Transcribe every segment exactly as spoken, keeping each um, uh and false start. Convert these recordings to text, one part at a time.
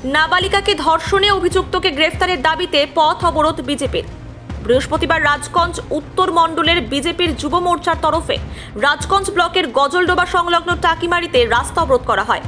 নাবালিকাকে ধর্ষণে অভিযুক্তকে গ্রেফতারের দাবিতে পথ অবরোধ বিজেপির। বৃহস্পতিবার রাজগঞ্জ উত্তর মণ্ডলের বিজেপির যুব মোর্চার তরফে রাজগঞ্জ ব্লকের গজলডোবা সংলগ্ন টাকিমারিতে রাস্তা অবরোধ করা হয়।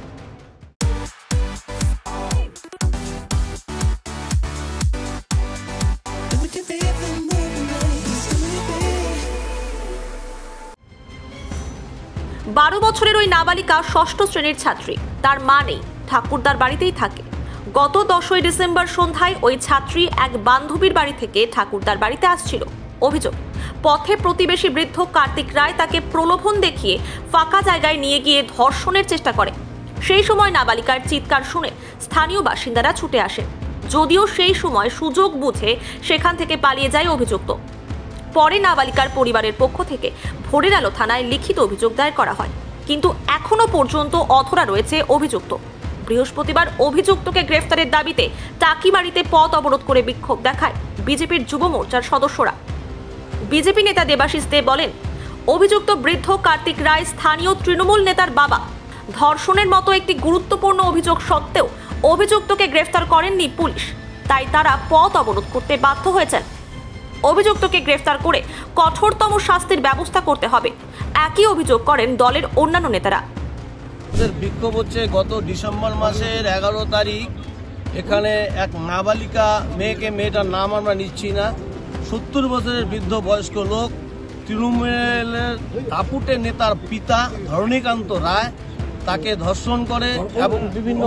বারো বছরের ওই নাবালিকা ষষ্ঠ শ্রেণীর ছাত্রী। তার মা নেই, ঠাকুরদার বাড়িতেই থাকে। গত দশই ডিসেম্বর সন্ধ্যায় ওই ছাত্রী এক বান্ধবীর বাড়ি থেকে ঠাকুরদার বাড়িতে আসছিল। অভিযোগ, পথে প্রতিবেশী বৃদ্ধ কার্তিক রায় তাকে প্রলোভন দেখিয়ে ফাঁকা জায়গায় নিয়ে গিয়ে ধর্ষণের চেষ্টা করে। সেই সময় নাবালিকার চিৎকার শুনে স্থানীয় বাসিন্দারা ছুটে আসেন। যদিও সেই সময় সুযোগ বুঝে সেখান থেকে পালিয়ে যায় অভিযুক্ত। পরে নাবালিকার পরিবারের পক্ষ থেকে ভোরের আলো থানায় লিখিত অভিযোগ দায়ের করা হয়, কিন্তু এখনো পর্যন্ত অধরা রয়েছে অভিযুক্ত। বৃহস্পতিবার অভিযুক্তকে গ্রেফতারের দাবিতে টাকিমারিতে পথ অবরোধ করে বিক্ষোভ দেখায় বিজেপির যুব মোর্চার সদস্যরা। বিজেপি নেতা দেবাশিস দে বলেন, অভিযুক্ত বৃদ্ধ কার্তিক রায় স্থানীয় তৃণমূল নেতার বাবা। ধর্ষণের মতো একটি গুরুত্বপূর্ণ অভিযোগ সত্ত্বেও অভিযুক্তকে গ্রেফতার করেননি পুলিশ, তাই তারা পথ অবরোধ করতে বাধ্য হয়েছেন। অভিযুক্তকে গ্রেফতার করে কঠোরতম শাস্তির ব্যবস্থা করতে হবে, একই অভিযোগ করেন দলের অন্যান্য নেতারা। বিক্ষোভ হচ্ছে গত ডিসেম্বর মাসের এগারো তারিখ এখানে এক নাবালিকা মেয়েকে, মেয়েটার নাম আমরা নিচ্ছি না, সত্তর বছরের বৃদ্ধ বয়স্ক লোক, তৃণমূলের দাপুটে নেতার পিতা ধরণীকান্ত রায় তাকে ধর্ষণ করে এবং বিভিন্ন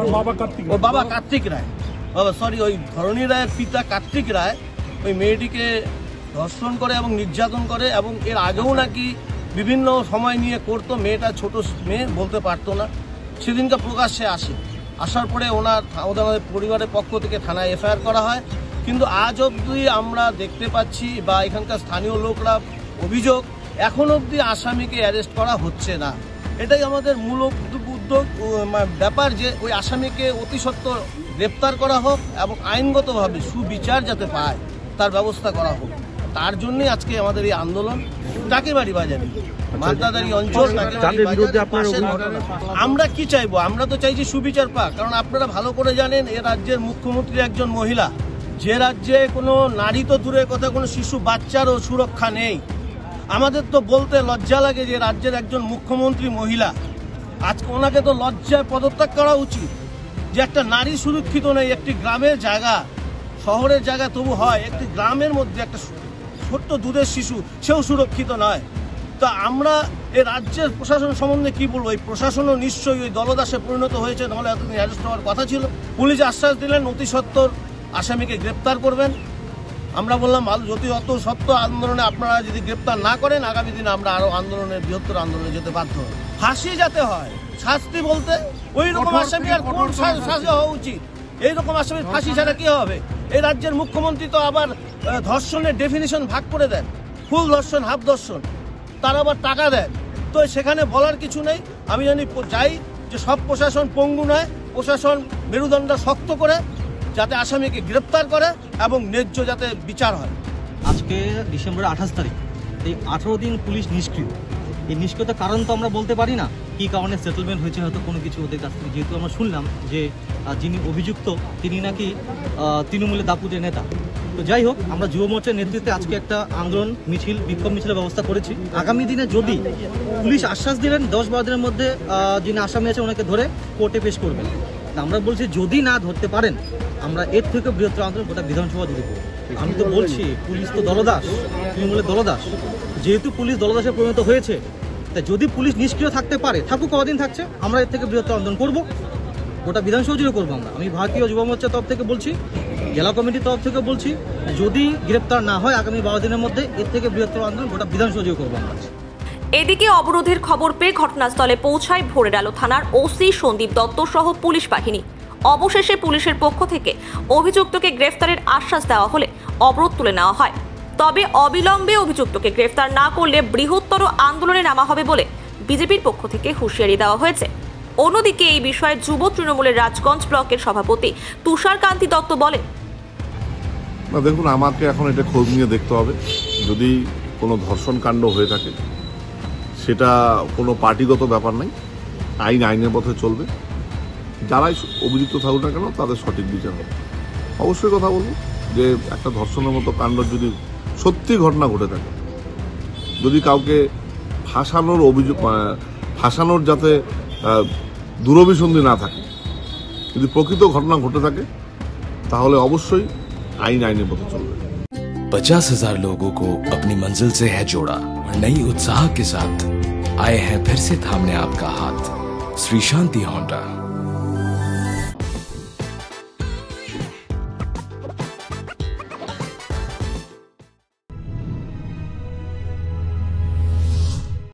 বাবা কার্তিক রায় বাবা সরি ওই ধরণী রায়ের পিতা কার্তিক রায় ওই মেয়েটিকে ধর্ষণ করে এবং নির্যাতন করে এবং এর আগেও নাকি বিভিন্ন সময় নিয়ে করতো। মেয়েটা ছোট মেয়ে, বলতে পারতো না। সেদিনকে প্রকাশ্যে আসে, আসার পরে ওনার ওদের পরিবারের পক্ষ থেকে থানায় এফআইআর করা হয়, কিন্তু আজ অবধি আমরা দেখতে পাচ্ছি বা এখানকার স্থানীয় লোকরা অভিযোগ এখন অবধি আসামিকে অ্যারেস্ট করা হচ্ছে না। এটাই আমাদের মূল উদ্যোগ ব্যাপার যে ওই আসামিকে অতি সত্বর গ্রেপ্তার করা হোক এবং আইনগতভাবে সুবিচার যাতে পায় তার ব্যবস্থা করা হোক। তার জন্যই আজকে আমাদের এই আন্দোলন টাকিমারি বাজারে, মাদ্রাদারি অঞ্চল। আমরা কি চাইবো? আমরা তো চাইছি সুবিচার পাক, কারণ আপনারা ভালো করে জানেন এ রাজ্যের মুখ্যমন্ত্রী একজন মহিলা, যে রাজ্যে কোনো নারী তো দূরের কথা, কোনো শিশু বাচ্চারও সুরক্ষা নেই। আমাদের তো বলতে লজ্জা লাগে যে রাজ্যের একজন মুখ্যমন্ত্রী মহিলা, আজকে ওনাকে তো লজ্জায় পদত্যাগ করা উচিত যে একটা নারী সুরক্ষিত নেই। একটি গ্রামের জায়গা, শহরের জায়গা তবু হয়, একটি গ্রামের মধ্যে একটা ছোট্ট দুধের শিশু সেও সুরক্ষিত নয়। তা আমরা এই রাজ্যের প্রশাসন সম্বন্ধে কি বলবো? এই প্রশাসনও নিশ্চয়ই ওই দলদাসে পরিণত হয়েছে, নাহলে এতদিন অ্যারেস্ট হওয়ার কথা ছিল। পুলিশ আশ্বাস দিলেন অতি সত্বর আসামিকে গ্রেপ্তার করবেন। আমরা বললাম যদি অত সত্য আন্দোলনে আপনারা যদি গ্রেপ্তার না করেন, আগামী দিনে আমরা আরো আন্দোলনের বৃহত্তর আন্দোলনে যেতে বাধ্য হব। ফাঁসি যাতে হয়, শাস্তি বলতে ওই রকম আসামি আর কোন শাস্তি হওয়া উচিত? এইরকম আসামির ফাঁসি ছাড়া কি হবে? এই রাজ্যের মুখ্যমন্ত্রী তো আবার ধর্ষণের ডেফিনিশন ভাগ করে দেন, ফুল ধর্ষণ, হাফ ধর্ষণ, তার আবার টাকা দেন। তো সেখানে বলার কিছু নেই। আমি জানি চাই যে সব প্রশাসন পঙ্গু নয়, প্রশাসন মেরুদণ্ড শক্ত করে যাতে আসামিকে গ্রেপ্তার করে এবং ন্যায্য যাতে বিচার হয়। আজকে ডিসেম্বরের আঠাশ তারিখ, এই আঠারো দিন পুলিশ নিষ্ক্রিয়। এই নিষ্ক্রিয়তার কারণ তো আমরা বলতে পারি না কী কারণে সেটেলমেন্ট হয়েছে, হয়তো কোনো কিছু ওদের কাছ থেকে। যেহেতু আমরা শুনলাম যে যিনি অভিযুক্ত তিনি নাকি তৃণমূলের দাপুটের নেতা। তো যাই হোক, আমরা যুব মোর্চার নেতৃত্বে আজকে একটা আন্দোলন মিছিল, বিক্ষোভ মিছিলের ব্যবস্থা করেছি। আগামী দিনে যদি পুলিশ আশ্বাস দিলেন দশ বারো দিনের মধ্যে যিনি আসামি আছে ওনাকে ধরে কোর্টে পেশ করবেন, আমরা বলছি যদি না ধরতে পারেন আমরা এর থেকে বৃহত্তর আন্দোলন গোটা বিধানসভা জুড়ে করব। আমি তো বলছি পুলিশ তো দলদাস, তৃণমূলের দলদাস। যেহেতু পুলিশ দলদাসে পরিণত হয়েছে, তাই যদি পুলিশ নিষ্ক্রিয় থাকতে পারে, থাকুক, কদিন থাকছে, আমরা এর থেকে বৃহত্তর আন্দোলন করব, গোটা বিধানসভা জুড়ে করবো। আমরা আমি ভারতীয় যুব মোর্চার তরফ থেকে বলছি, জেলা কমিটির তরফ থেকে বলছি, যদি গ্রেপ্তার না হয় আগামী বারো দিনের মধ্যে এর থেকে বৃহত্তর আন্দোলন গোটা বিধানসভা জুড়ে করবো আমরা। এদিকে অবরোধের খবর পেয়ে ঘটনাস্থলে পৌঁছায় ভোরের আলো থানার ওসি সন্দীপ দত্ত সহ পুলিশ বাহিনী। অবশেষে পুলিশের পক্ষ থেকে অভিযুক্তকে গ্রেফতারের আশ্বাস দেওয়া হলে অবরোধ তুলে নেওয়া হয়। তবে অবিলম্বে অভিযুক্তকে গ্রেফতার না করলে বৃহত্তর আন্দোলনে নামা হবে বলে বিজেপির পক্ষ থেকে হুঁশিয়ারি দেওয়া হয়েছে। অন্যদিকে এই বিষয়ে যুব তৃণমূলের রাজগঞ্জ ব্লকের সভাপতি তুষার কান্তি দত্ত বলেন, না দেখুন, আমাকে এখন এটা খোঁজ নিয়ে দেখতে হবে। যদি কোনো ধর্ষণ কাণ্ড হয়ে থাকে সেটা কোনো পার্টিগত ব্যাপার নাই, আইন আইনের পথে চলবে। যারাই অভিযুক্ত থাকুক না কেন তাদের সঠিক বিচার হবে। অবশ্যই কথা বলবো যে একটা ধর্ষণের মতো কাণ্ড যদি সত্যি ঘটনা ঘটে থাকে, যদি কাউকে ফাঁসানোর অভিযোগ ফাঁসানোর যাতে দূরভিসন্ধি না থাকে, যদি প্রকৃত ঘটনা ঘটে থাকে তাহলে অবশ্যই আইন আইনের পথে চলবে। पचास हजार लोगों को अपनी मंजिल से है जोड़ा और नई उत्साह के साथ आए हैं फिर से थामने आपका हाथ। श्री शांति होंडा।